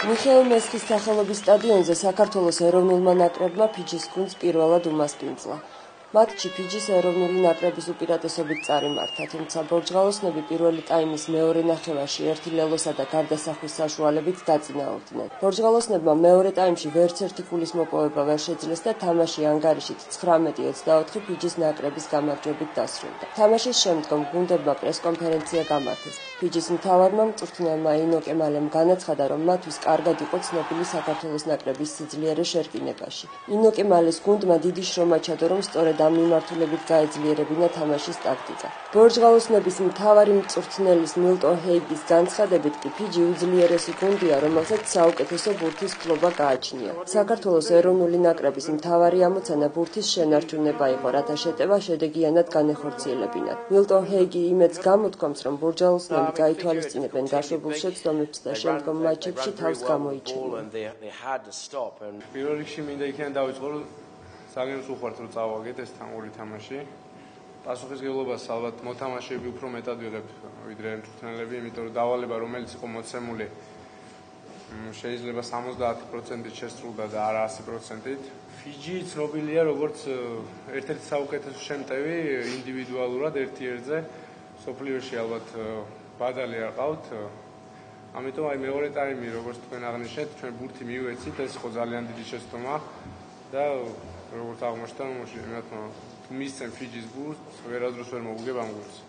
მიხეილ მესხის სახელობის სტადიონზე საქართველოს ეროვნულმა ნაკრებმა ფიჯის გუნდს პირველად უმასპინძლა. მატჩი ფიჯის ეროვნული ნაკრების უპირატესობით წარიმართა, თუმცა ბორჯღალოსნები პირველი ტაიმის მეორე ნახევარში ერთი ლელოსა და გარდასახვის საშუალებით დაწინაურდნენ. ბორჯღალოსნებმა მეორე ტაიმში ვერც ერთი ფულის მოპოვება ვერ შეძლეს და თამაში ანგარიშით 19-24 ფიჯის ნაკრების გამარჯვებით დასრულდა. თამაშის შემდგომ გუნდებმა პრესკონფერენცია გამართეს. ფიჯის მთავარმა მწვრთნელმა ინო კემალემ განაცხადა, რომ მათთვის კარგად იყო ცნობილი საქართველოს ნაკრების სიძლიერე შერკინებაში. ინო კემალის გუნდმა დიდი შრომა ჩადო, რომ სწორედ ამ მიმართულებით გაეძლიერებინა თამაშის ტაქტიკა. ბორჯღალოსნების მთავარი მწვრთნელის მილტონ ჰეიგის განცხადებით კი ფიჯი უძლიერესი გუნდია, რომელსაც საუკეთესო ბურთის ფლობა გააჩნია. საქართველოს ეროვნული ნაკრების მთავარი ამოცანა ბურთის შენარჩუნება იყო, რათა შეტევა შედეგიანად განეხორციელებინათ. მილტონ ჰეიგი იმედს გამოთქვამს, რომ ბორჯღალოსნები გაითვალისწინებენ დაშვებულ შეცდომებს და შემდგომ მატჩებში თავს გამოიჩენიან. პირველ რიგში მინდა იქიდან დავიწყო, რომ ძალიან უხართ რომ წავაგეთ ეს თამური თამაში. პასუხისმგებლობას ალბათ მოთამაშეები უფრო მეტად ვიღებ ვიდრე მწვრთნელები, იმიტომ რომ დავალება რომელიც იყო მოცემული შეიძლება 70% შესრულდა და არა 100%. ფიჯი ცნობილია როგორც ერთ-ერთი საუკეთესო შემტევი ინდივიდუალურად ერთ-ერთზე. სოფლიოში ალბათ ბადალი არ ყავთ. ამიტომ მეორე ტაიმი, როგორც თქვენ აღნიშნეთ, ჩვენ ბურთი მივეცით, ეს იყო ძალიან დიდი შეცდომა და როგორც აღმოჩნდა, მისცემ ფიჯის ბურთს, ვერასდროს ვერ მოუგებ ამ გუნდს.